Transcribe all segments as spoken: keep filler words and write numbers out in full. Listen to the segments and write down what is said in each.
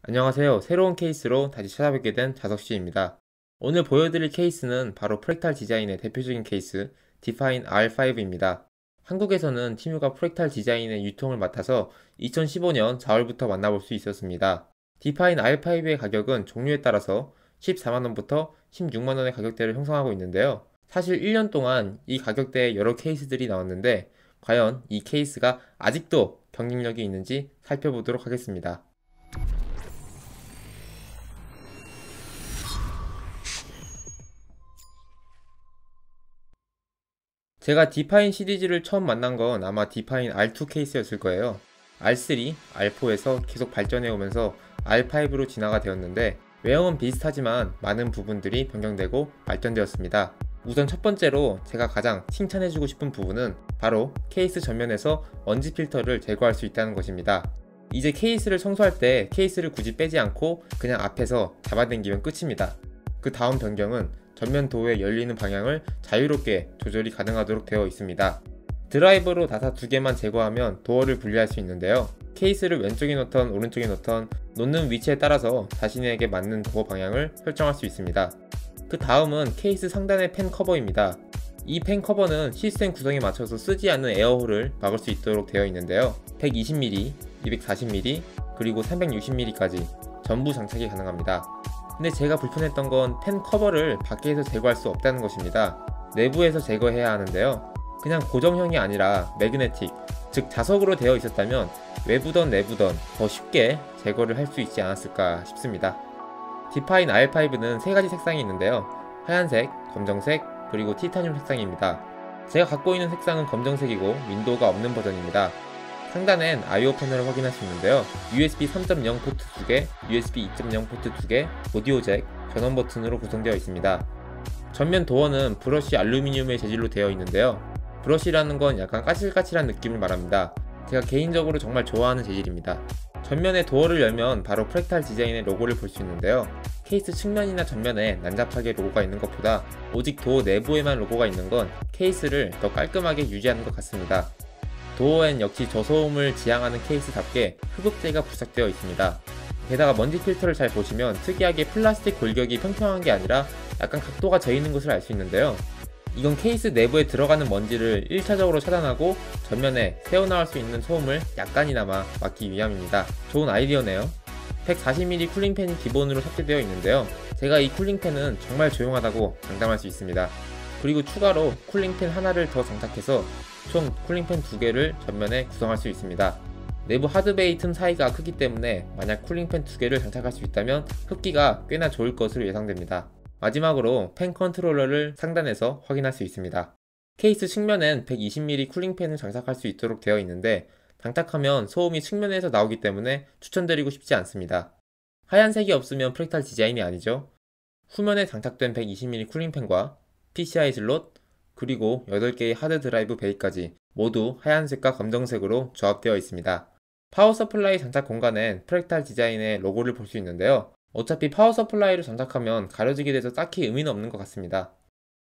안녕하세요. 새로운 케이스로 다시 찾아뵙게 된 자석씨입니다. 오늘 보여드릴 케이스는 바로 프랙탈 디자인의 대표적인 케이스 디파인 알 파이브입니다. 한국에서는 티뮤가 프랙탈 디자인의 유통을 맡아서 이천십오 년 사월부터 만나볼 수 있었습니다. 디파인 알 파이브의 가격은 종류에 따라서 십사만 원부터 십육만 원의 가격대를 형성하고 있는데요. 사실 일 년 동안 이 가격대에 여러 케이스들이 나왔는데 과연 이 케이스가 아직도 경쟁력이 있는지 살펴보도록 하겠습니다. 제가 디파인 시리즈를 처음 만난 건 아마 디파인 알 투 케이스였을 거예요. 알 쓰리, 알 포에서 계속 발전해 오면서 알 파이브로 진화가 되었는데 외형은 비슷하지만 많은 부분들이 변경되고 발전되었습니다. 우선 첫 번째로 제가 가장 칭찬해주고 싶은 부분은 바로 케이스 전면에서 먼지 필터를 제거할 수 있다는 것입니다. 이제 케이스를 청소할 때 케이스를 굳이 빼지 않고 그냥 앞에서 잡아당기면 끝입니다. 그 다음 변경은 전면 도어의 열리는 방향을 자유롭게 조절이 가능하도록 되어 있습니다. 드라이버로 나사 두 개만 제거하면 도어를 분리할 수 있는데요. 케이스를 왼쪽에 놓던 오른쪽에 놓던 놓는 위치에 따라서 자신에게 맞는 도어 방향을 설정할 수 있습니다. 그 다음은 케이스 상단의 펜 커버입니다. 이 펜 커버는 시스템 구성에 맞춰서 쓰지 않는 에어홀을 막을 수 있도록 되어 있는데요. 백이십 밀리미터, 이백사십 밀리미터, 그리고 삼백육십 밀리미터까지 전부 장착이 가능합니다. 근데 제가 불편했던 건 펜 커버를 밖에서 제거할 수 없다는 것입니다. 내부에서 제거해야 하는데요. 그냥 고정형이 아니라 매그네틱, 즉 자석으로 되어 있었다면 외부던 내부던 더 쉽게 제거를 할 수 있지 않았을까 싶습니다. 디파인 알 파이브는 세 가지 색상이 있는데요. 하얀색, 검정색, 그리고 티타늄 색상입니다. 제가 갖고 있는 색상은 검정색이고 윈도우가 없는 버전입니다. 상단엔 아이오 패널을 확인할 수 있는데요. 유에스비 삼 점 영 포트 두 개, 유에스비 이 점 영 포트 두 개, 오디오 잭, 전원 버튼으로 구성되어 있습니다. 전면 도어는 브러쉬 알루미늄의 재질로 되어 있는데요. 브러쉬라는 건 약간 까칠까칠한 느낌을 말합니다. 제가 개인적으로 정말 좋아하는 재질입니다. 전면의 도어를 열면 바로 프랙탈 디자인의 로고를 볼 수 있는데요. 케이스 측면이나 전면에 난잡하게 로고가 있는 것보다 오직 도어 내부에만 로고가 있는 건 케이스를 더 깔끔하게 유지하는 것 같습니다. 도어엔 역시 저소음을 지향하는 케이스답게 흡입재가 부착되어 있습니다. 게다가 먼지 필터를 잘 보시면 특이하게 플라스틱 골격이 평평한 게 아니라 약간 각도가 져있는 것을 알 수 있는데요. 이건 케이스 내부에 들어가는 먼지를 일 차적으로 차단하고 전면에 새어나올 수 있는 소음을 약간이나마 막기 위함입니다. 좋은 아이디어네요. 백사십 밀리미터 쿨링팬이 기본으로 탑재되어 있는데요. 제가 이 쿨링팬은 정말 조용하다고 장담할 수 있습니다. 그리고 추가로 쿨링팬 하나를 더 장착해서 총 쿨링팬 두 개를 전면에 구성할 수 있습니다. 내부 하드베이 틈 사이가 크기 때문에 만약 쿨링팬 두 개를 장착할 수 있다면 흡기가 꽤나 좋을 것으로 예상됩니다. 마지막으로 팬 컨트롤러를 상단에서 확인할 수 있습니다. 케이스 측면엔 백이십 밀리미터 쿨링팬을 장착할 수 있도록 되어 있는데 장착하면 소음이 측면에서 나오기 때문에 추천드리고 싶지 않습니다. 하얀색이 없으면 프랙탈 디자인이 아니죠. 후면에 장착된 백이십 밀리미터 쿨링팬과 피씨아이 슬롯, 그리고 여덟 개의 하드 드라이브 베이까지 모두 하얀색과 검정색으로 조합되어 있습니다. 파워 서플라이 장착 공간엔 프랙탈 디자인의 로고를 볼 수 있는데요. 어차피 파워 서플라이를 장착하면 가려지게 돼서 딱히 의미는 없는 것 같습니다.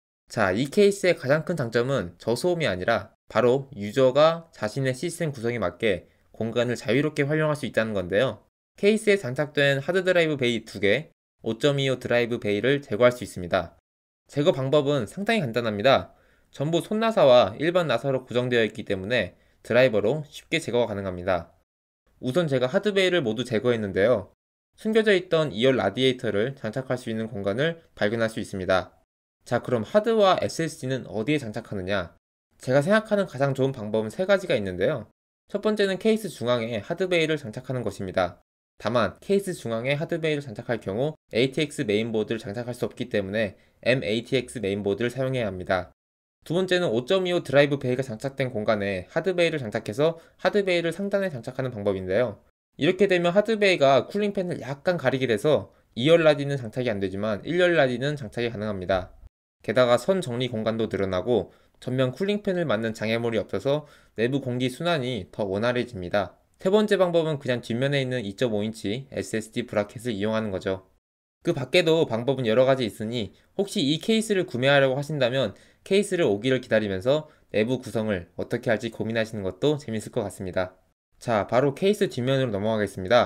자, 이 케이스의 가장 큰 장점은 저소음이 아니라 바로 유저가 자신의 시스템 구성에 맞게 공간을 자유롭게 활용할 수 있다는 건데요. 케이스에 장착된 하드 드라이브 베이 두 개, 오 점 이오 드라이브 베이를 제거할 수 있습니다. 제거 방법은 상당히 간단합니다. 전부 손나사와 일반 나사로 구성되어 있기 때문에 드라이버로 쉽게 제거가 가능합니다. 우선 제가 하드베이를 모두 제거했는데요. 숨겨져 있던 이열 라디에이터를 장착할 수 있는 공간을 발견할 수 있습니다. 자, 그럼 하드와 에스에스디는 어디에 장착하느냐? 제가 생각하는 가장 좋은 방법은 세 가지가 있는데요. 첫 번째는 케이스 중앙에 하드베이를 장착하는 것입니다. 다만 케이스 중앙에 하드베이를 장착할 경우 에이티엑스 메인보드를 장착할 수 없기 때문에 엠에이티엑스 메인보드를 사용해야 합니다. 두 번째는 오 점 이오 드라이브 베이가 장착된 공간에 하드베이를 장착해서 하드베이를 상단에 장착하는 방법인데요. 이렇게 되면 하드베이가 쿨링팬을 약간 가리게 돼서 이열 라디는 장착이 안되지만 일열 라디는 장착이 가능합니다. 게다가 선 정리 공간도 늘어나고 전면 쿨링팬을 맞는 장애물이 없어서 내부 공기 순환이 더 원활해집니다. 세 번째 방법은 그냥 뒷면에 있는 이 점 오 인치 에스에스디 브라켓을 이용하는 거죠. 그 밖에도 방법은 여러가지 있으니 혹시 이 케이스를 구매하려고 하신다면 케이스를 오기를 기다리면서 내부 구성을 어떻게 할지 고민하시는 것도 재밌을 것 같습니다. 자, 바로 케이스 뒷면으로 넘어가겠습니다.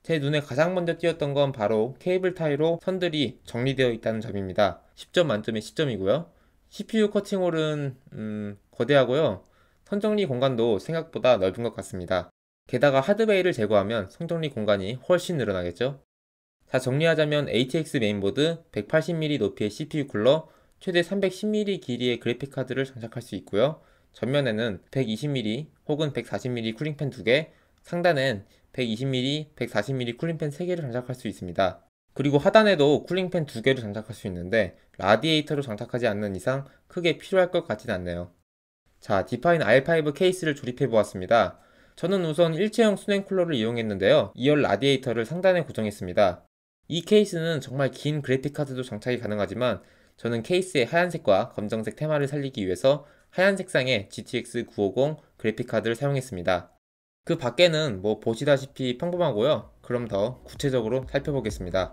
제 눈에 가장 먼저 띄었던 건 바로 케이블 타이로 선들이 정리되어 있다는 점입니다. 십 점 만점에 십 점이고요. 씨피유 커팅홀은 음, 거대하고요. 선정리 공간도 생각보다 넓은 것 같습니다. 게다가 하드베이를 제거하면 선정리 공간이 훨씬 늘어나겠죠. 자, 정리하자면 에이티엑스 메인보드, 백팔십 밀리미터 높이의 씨피유 쿨러, 최대 삼백십 밀리미터 길이의 그래픽카드를 장착할 수 있고요. 전면에는 백이십 밀리미터 혹은 백사십 밀리미터 쿨링팬 두 개, 상단엔 백이십 밀리미터, 백사십 밀리미터 쿨링팬 세 개를 장착할 수 있습니다. 그리고 하단에도 쿨링팬 두 개를 장착할 수 있는데 라디에이터로 장착하지 않는 이상 크게 필요할 것 같진 않네요. 자, 디파인 알 파이브 케이스를 조립해 보았습니다. 저는 우선 일체형 수냉 쿨러를 이용했는데요. 이 열 라디에이터를 상단에 고정했습니다. 이 케이스는 정말 긴 그래픽카드도 장착이 가능하지만 저는 케이스의 하얀색과 검정색 테마를 살리기 위해서 하얀 색상의 지티엑스 구백오십 그래픽카드를 사용했습니다. 그 밖에는 뭐 보시다시피 평범하고요. 그럼 더 구체적으로 살펴보겠습니다.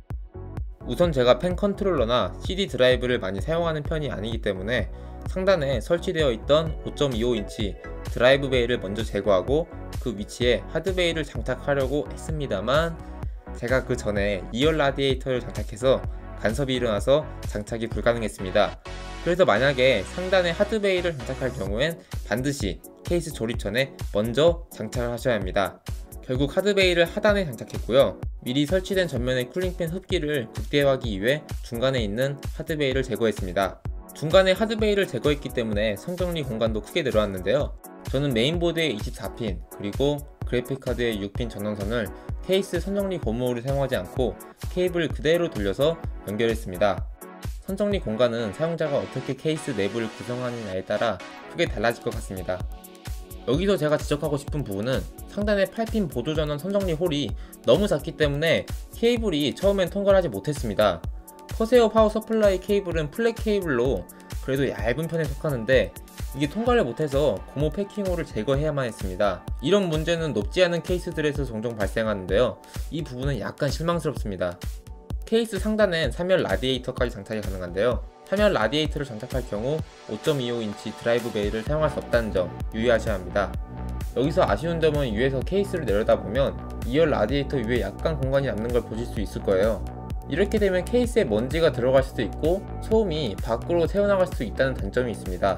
우선 제가 펜 컨트롤러나 씨디 드라이브를 많이 사용하는 편이 아니기 때문에 상단에 설치되어 있던 오 점 이오 인치 드라이브 베이를 먼저 제거하고 그 위치에 하드 베이를 장착하려고 했습니다만 제가 그 전에 이 열 라디에이터를 장착해서 간섭이 일어나서 장착이 불가능했습니다. 그래서 만약에 상단에 하드 베이를 장착할 경우엔 반드시 케이스 조립 전에 먼저 장착을 하셔야 합니다. 결국 하드베이를 하단에 장착했고요. 미리 설치된 전면의 쿨링팬 흡기를 극대화하기 위해 중간에 있는 하드베이를 제거했습니다. 중간에 하드베이를 제거했기 때문에 선정리 공간도 크게 늘어났는데요. 저는 메인보드의 이십사 핀 그리고 그래픽카드의 육 핀 전원선을 케이스 선정리 고무를 사용하지 않고 케이블 그대로 돌려서 연결했습니다. 선정리 공간은 사용자가 어떻게 케이스 내부를 구성하느냐에 따라 크게 달라질 것 같습니다. 여기서 제가 지적하고 싶은 부분은 상단의 팔 핀 보조 전원 선정리 홀이 너무 작기 때문에 케이블이 처음엔 통과를 하지 못했습니다. 커세어 파워 서플라이 케이블은 플랫 케이블로 그래도 얇은 편에 속하는데 이게 통과를 못해서 고무 패킹홀을 제거해야만 했습니다. 이런 문제는 높지 않은 케이스들에서 종종 발생하는데요. 이 부분은 약간 실망스럽습니다. 케이스 상단엔 삼 열 라디에이터까지 장착이 가능한데요. 삼 열 라디에이터를 장착할 경우 오 점 이오 인치 드라이브 베이를 사용할 수 없다는 점 유의하셔야 합니다. 여기서 아쉬운 점은 위에서 케이스를 내려다보면 이 열 라디에이터 위에 약간 공간이 남는 걸 보실 수 있을 거예요. 이렇게 되면 케이스에 먼지가 들어갈 수도 있고 소음이 밖으로 새어나갈 수도 있다는 단점이 있습니다.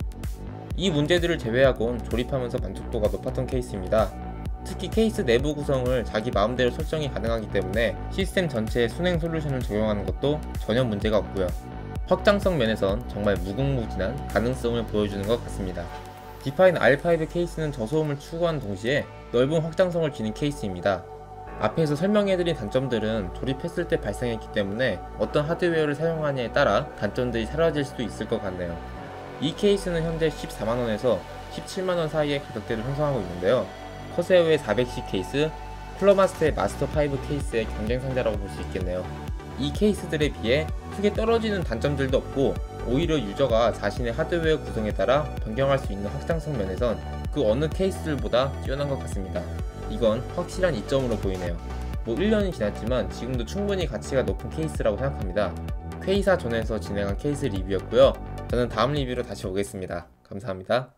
이 문제들을 제외하곤 조립하면서 만족도가 높았던 케이스입니다. 특히 케이스 내부 구성을 자기 마음대로 설정이 가능하기 때문에 시스템 전체에 순행 솔루션을 적용하는 것도 전혀 문제가 없고요. 확장성 면에선 정말 무궁무진한 가능성을 보여주는 것 같습니다. 디파인 알 파이브 케이스는 저소음을 추구하는 동시에 넓은 확장성을 지닌 케이스입니다. 앞에서 설명해드린 단점들은 조립했을 때 발생했기 때문에 어떤 하드웨어를 사용하냐에 따라 단점들이 사라질 수도 있을 것 같네요. 이 케이스는 현재 십사만 원에서 십칠만 원 사이의 가격대를 형성하고 있는데요. 커세어의 사백 씨 케이스, 쿨러마스터의 마스터 파이브 케이스의 경쟁상대라고 볼 수 있겠네요. 이 케이스들에 비해 크게 떨어지는 단점들도 없고 오히려 유저가 자신의 하드웨어 구성에 따라 변경할 수 있는 확장성 면에선 그 어느 케이스들보다 뛰어난 것 같습니다. 이건 확실한 이점으로 보이네요. 뭐 일 년이 지났지만 지금도 충분히 가치가 높은 케이스라고 생각합니다. 퀘이사 존에서 진행한 케이스 리뷰였고요. 저는 다음 리뷰로 다시 오겠습니다. 감사합니다.